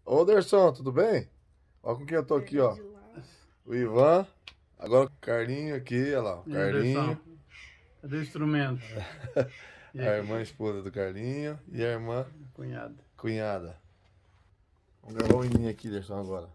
Ô, Derson, tudo bem? Olha com quem eu tô aqui, ó. O Ivan. Agora o Carlinho aqui, olha lá. O Carlinho. Cadê o instrumento? A irmã esposa do Carlinho e a irmã cunhada. Vamos gravar um hininho aqui, Derson, agora.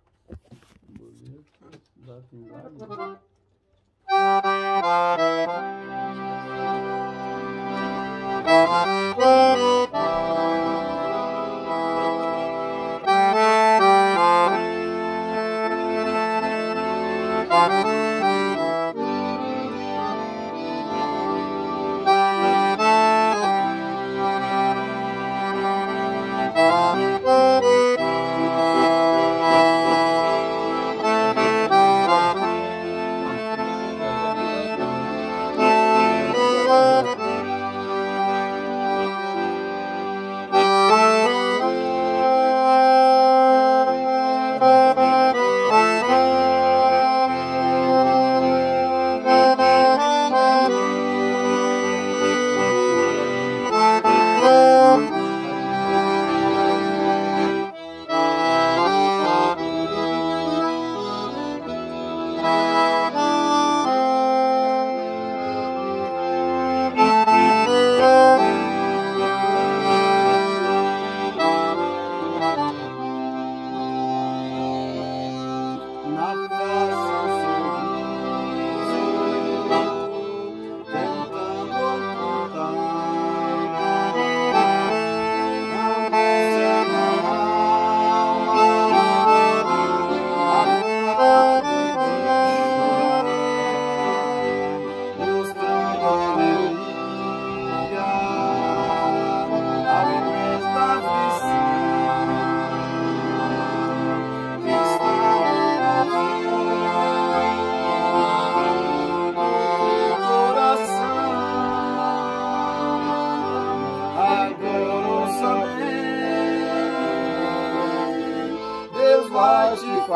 Vai te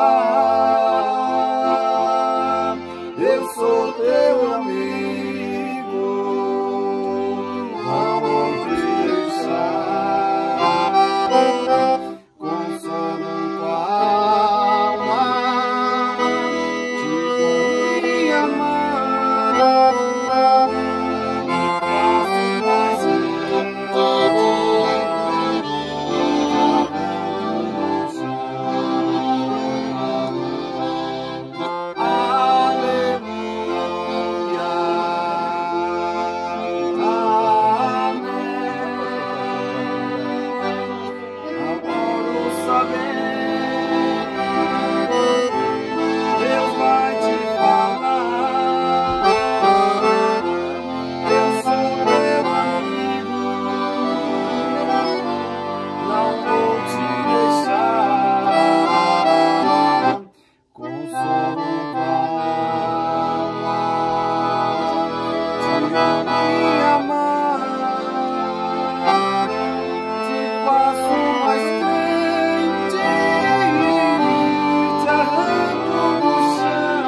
falar, eu sou teu amigo, não vou te deixar, consolo tua alma, te dou minha mão, Deus vai te falar, eu sou teu amigo, não vou te deixar, consolo tua alma, te dou minha mão, te faço mais crente, te arranco do chão.